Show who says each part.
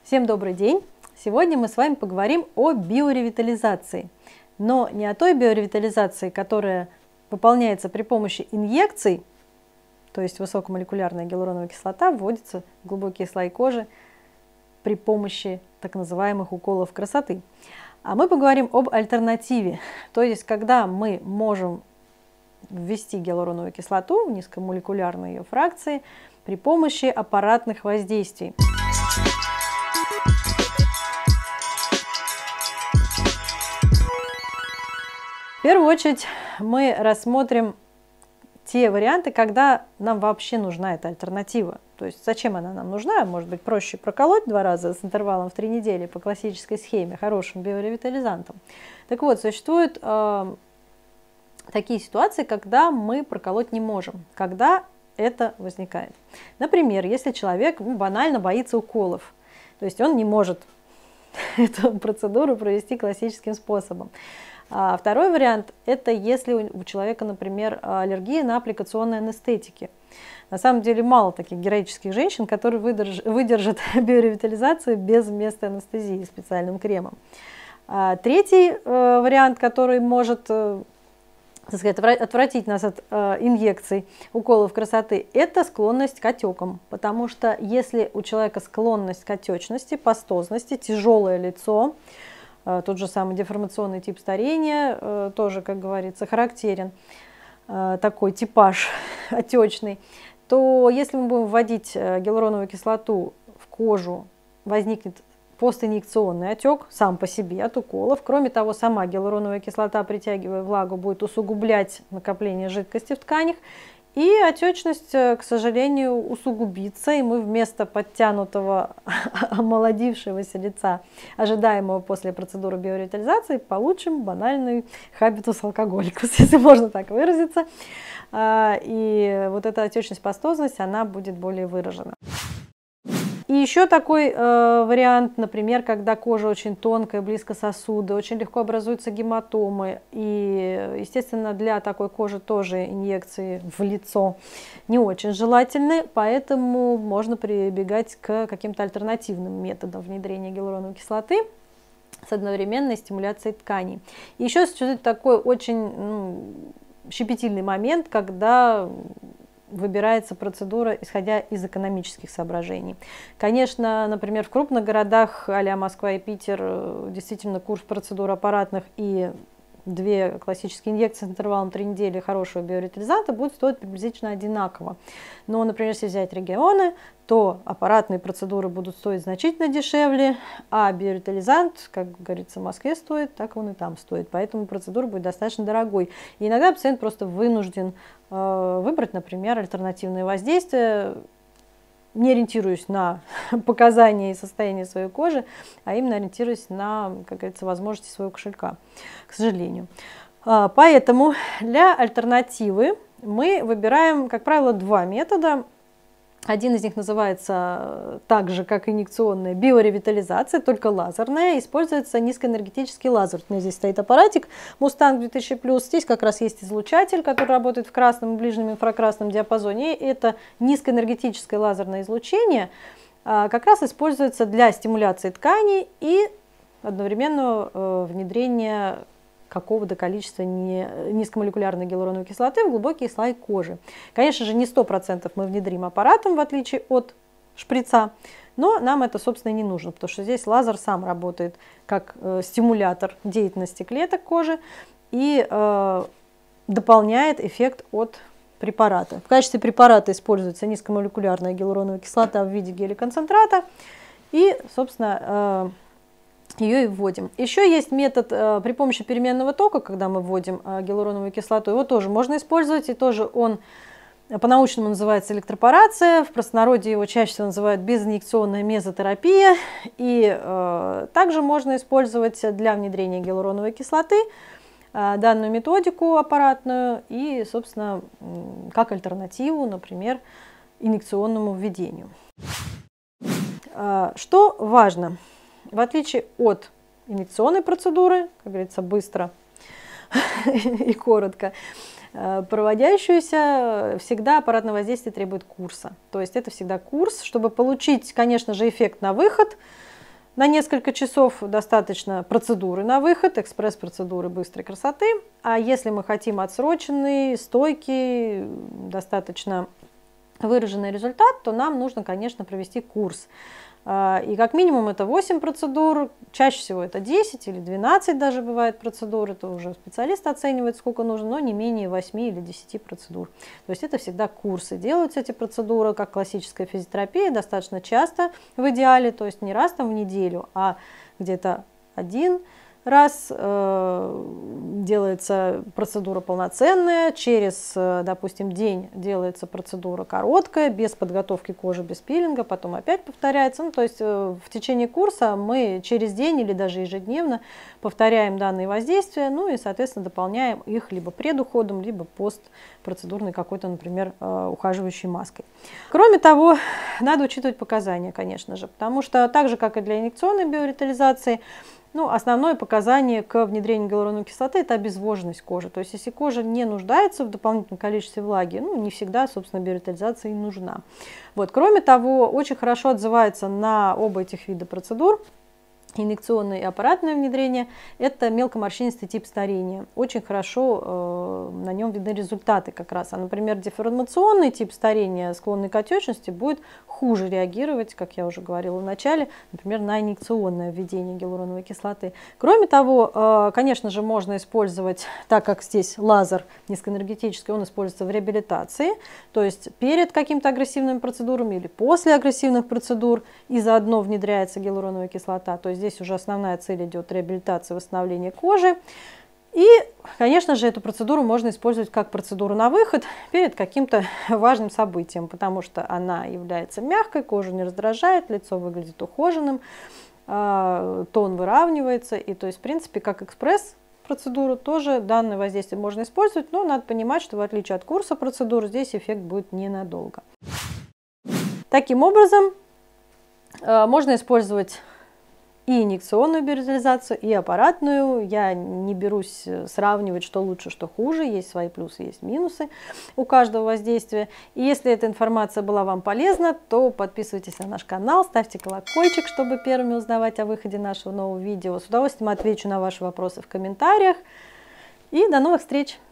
Speaker 1: Всем добрый день! Сегодня мы с вами поговорим о биоревитализации, но не о той биоревитализации, которая выполняется при помощи инъекций, то есть высокомолекулярная гиалуроновая кислота вводится в глубокие слои кожи при помощи так называемых уколов красоты. А мы поговорим об альтернативе, то есть когда мы можем ввести гиалуроновую кислоту в низкомолекулярной ее фракции при помощи аппаратных воздействий. В первую очередь мы рассмотрим те варианты, когда нам вообще нужна эта альтернатива. То есть зачем она нам нужна? Может быть, проще проколоть 2 раза с интервалом в 3 недели по классической схеме, хорошим биоревитализантом. Так вот, существуют такие ситуации, когда мы проколоть не можем, когда это возникает. Например, если человек банально боится уколов, то есть он не может эту процедуру провести классическим способом. Второй вариант – это если у человека, например, аллергия на аппликационные анестетики. На самом деле мало таких героических женщин, которые выдержат биоревитализацию без вместо анестезии специальным кремом. Третий вариант, который может, так сказать, отвратить нас от инъекций, уколов красоты, это склонность к отекам. Потому что если у человека склонность к отечности, пастозности, тяжелое лицо, тот же самый деформационный тип старения, тоже, как говорится, характерен, такой типаж отечный, то если мы будем вводить гиалуроновую кислоту в кожу, возникнет постинъекционный отек сам по себе от уколов. Кроме того, сама гиалуроновая кислота, притягивая влагу, будет усугублять накопление жидкости в тканях, и отечность, к сожалению, усугубится, и мы вместо подтянутого, омолодившегося лица, ожидаемого после процедуры биоревитализации, получим банальный хабитус алкоголикус, если можно так выразиться. И вот эта отечность, пастозность, она будет более выражена. И еще такой вариант, например, когда кожа очень тонкая, близко сосуда, очень легко образуются гематомы. И, естественно, для такой кожи тоже инъекции в лицо не очень желательны, поэтому можно прибегать к каким-то альтернативным методам внедрения гиалуроновой кислоты с одновременной стимуляцией тканей. И еще существует такой очень щепетильный момент, когда выбирается процедура, исходя из экономических соображений. Конечно, например, в крупных городах а-ля Москва и Питер действительно курс процедур аппаратных и 2 классические инъекции с интервалом 3 недели хорошего биоревитализанта будут стоить приблизительно одинаково. Но, например, если взять регионы, то аппаратные процедуры будут стоить значительно дешевле, а биоревитализант, как говорится, в Москве стоит, так он и там стоит. Поэтому процедура будет достаточно дорогой. И иногда пациент просто вынужден выбрать, например, альтернативные воздействия, не ориентируясь на показания и состояние своей кожи, а именно ориентируясь на, как говорится, возможности своего кошелька, к сожалению. Поэтому для альтернативы мы выбираем, как правило, 2 метода. Один из них называется так же, как инъекционная биоревитализация, только лазерная. Используется низкоэнергетический лазер. У меня здесь стоит аппаратик Mustang 2000+. Здесь как раз есть излучатель, который работает в красном и ближнем инфракрасном диапазоне. И это низкоэнергетическое лазерное излучение как раз используется для стимуляции тканей и одновременного внедрения какого-то количества низкомолекулярной гиалуроновой кислоты в глубокие слои кожи. Конечно же, не 100% мы внедрим аппаратом, в отличие от шприца, но нам это, собственно, не нужно, потому что здесь лазер сам работает как стимулятор деятельности клеток кожи и дополняет эффект от препарата. В качестве препарата используется низкомолекулярная гиалуроновая кислота в виде геля-концентрата и, собственно, ее и вводим. Еще есть метод при помощи переменного тока, когда мы вводим гиалуроновую кислоту. Его тоже можно использовать, и тоже он по-научному называется электропорация. В простонародье его чаще всего называют безинъекционная мезотерапия. И также можно использовать для внедрения гиалуроновой кислоты данную методику аппаратную и, собственно, как альтернативу, например, инъекционному введению. Что важно? В отличие от инъекционной процедуры, как говорится, быстро и коротко, проводящуюся, всегда аппаратное воздействие требует курса. То есть это всегда курс, чтобы получить, конечно же, эффект на выход, На несколько часов достаточно процедуры на выход, экспресс-процедуры быстрой красоты. А если мы хотим отсроченный, стойкий, достаточно выраженный результат, то нам нужно, конечно, провести курс. И как минимум это 8 процедур, чаще всего это 10 или 12 даже бывает процедур, это уже специалист оценивает, сколько нужно, но не менее 8 или 10 процедур. То есть это всегда курсы. Делаются эти процедуры, как классическая физиотерапия, достаточно часто в идеале, то есть не раз там в неделю, а где-то один раз делается процедура полноценная, через, допустим, день делается процедура короткая, без подготовки кожи, без пилинга, потом опять повторяется. Ну, то есть в течение курса мы через день или даже ежедневно повторяем данные воздействия, ну и, соответственно, дополняем их либо предуходом, либо постпроцедурной какой-то, например, ухаживающей маской. Кроме того, надо учитывать показания, конечно же, потому что так же, как и для инъекционной биоревитализации, ну, основное показание к внедрению гиалуроновой кислоты – это обезвоженность кожи. То есть, если кожа не нуждается в дополнительном количестве влаги, ну, не всегда, собственно, биоревитализация и нужна. Вот. Кроме того, очень хорошо отзывается на оба этих вида процедур, инъекционное и аппаратное внедрение, это мелкоморщинистый тип старения. Очень хорошо на нем видны результаты как раз. А, например, деформационный тип старения, склонный к отечности, будет хуже реагировать, как я уже говорила в начале, например, на инъекционное введение гиалуроновой кислоты. Кроме того, конечно же, можно использовать, так как здесь лазер низкоэнергетический, он используется в реабилитации, то есть перед какими-то агрессивными процедурами или после агрессивных процедур, и заодно внедряется гиалуроновая кислота. То есть здесь уже основная цель идет реабилитация, восстановление кожи. И, конечно же, эту процедуру можно использовать как процедуру на выход перед каким-то важным событием, потому что она является мягкой, кожу не раздражает, лицо выглядит ухоженным, тон выравнивается. И, то есть, в принципе, как экспресс-процедуру тоже данное воздействие можно использовать, но надо понимать, что в отличие от курса процедур, здесь эффект будет ненадолго. Таким образом, можно использовать и инъекционную биоревитализацию, и аппаратную. Я не берусь сравнивать, что лучше, что хуже. Есть свои плюсы, есть минусы у каждого воздействия. И если эта информация была вам полезна, то подписывайтесь на наш канал, ставьте колокольчик, чтобы первыми узнавать о выходе нашего нового видео. С удовольствием отвечу на ваши вопросы в комментариях. И до новых встреч!